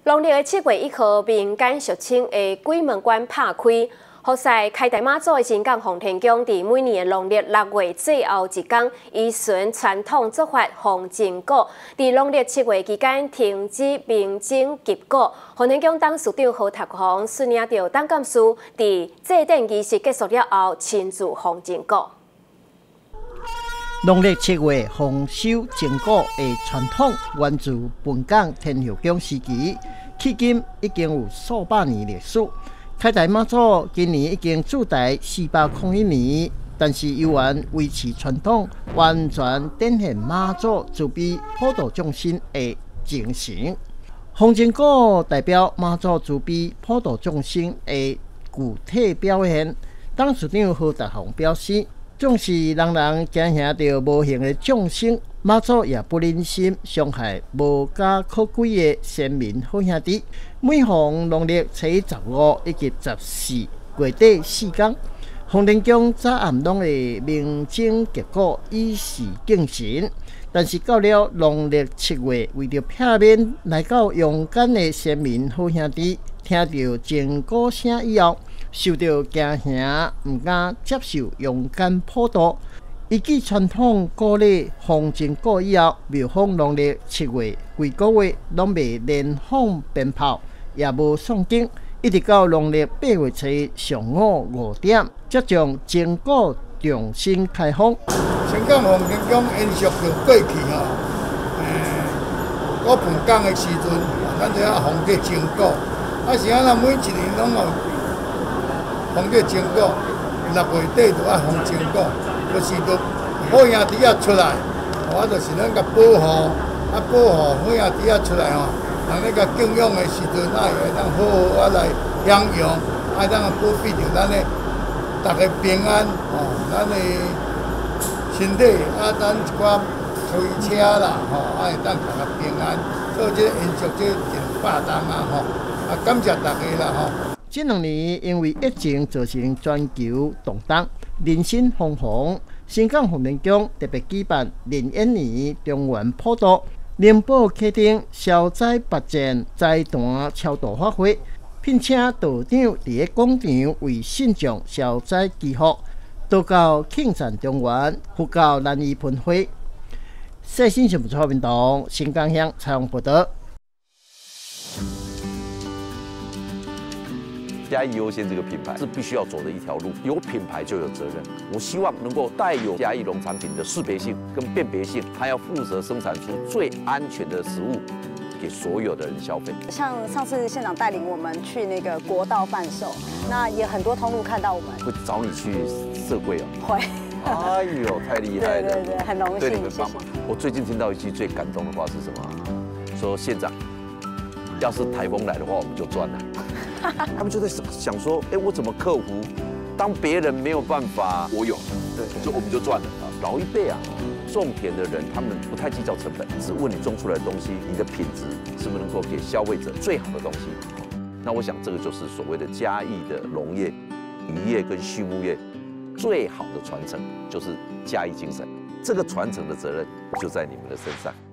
农历7月1號，民間俗稱的鬼門關拍開。福賽開台媽祖的神港奉天宮，佇每年的農曆6月最後一天，依循傳統做法奉正果。佇農曆7月期間停止明正結果。奉天宮董事長何達宏率領着董監事，佇祭典儀式結束了後，親自奉正果。 農曆7月豐收正果的傳統源自本港天後宮時期，迄今已經有數百年歷史。開台媽祖今年已經駐台401年，但是依然維持傳統，完全展現媽祖慈悲普度眾生的精神。奉正果代表媽祖慈悲普度眾生的具體表現。董事長何達宏表示，總是人人驚嚇到無形的眾生，媽祖也不忍心傷害無家可歸的先民好兄弟。每逢農曆7月15以及14月底4天，奉天宮早暗攏會明正結果以示敬神。但是到了農曆7月，為着避免來到陽間的先民好兄弟聽到正果聲以後，受到驚嚇，唔敢接受陽間普渡。依據傳統鼓勵奉正果以後，廟方農曆7月幾個月攏未連放鞭炮，也無誦經，一直到農曆8月7上午5點，才將正果重新開放。 神港奉天宮延續着過去古本港的時陣，咱就要奉這正果。是啊，每一年攏有奉這正果，6月底就要奉正果，就是着好兄弟仔出來，就是咱甲保護，保護好兄弟仔出來吼，人咧甲敬仰的時陣，會當好好來享用，當保庇着咱的大家平安，咱的身體，咱一寡開車啦，會當大家平安，做這延續這100年感謝大家啦這 2年因為疫情造成全球動盪，人心惶惶。神港奉天宮特別舉辦01年中元普渡，靈寶啟動消災拔戰災單超度法會，並且道長佇個廣場為信眾消災祈福，道教慶讚中元，佛教難易噴火。細心新聞出頻道，新港鄉採訪報道。 嘉義優先這個品牌是必須要走的一條路，有品牌就有責任。我希望能夠帶有嘉義農產品的識別性跟辨別性，還要負責生產出最安全的食物給所有的人消費。 像上次縣長帶領我們去那個國道販售，那也很多通路看到我們。會找你去設櫃哦？ 會。 哎呦，太厲害了！ 對，很榮幸， 對你們幫忙。我最近聽到一句最感動的話是什麼？說縣長，要是颱風來的話，我們就賺了。他們就在想說，我怎麼克服？當別人沒有辦法，我有，對，我們就賺了。老一輩啊，種田的人，他們不太計較成本，只問你種出來的東西，你的品質是不是能夠給消費者最好的東西。那我想，這個就是所謂的嘉義的農業、漁業跟畜牧業最好的傳承，就是嘉義精神。這個傳承的責任就在你們的身上。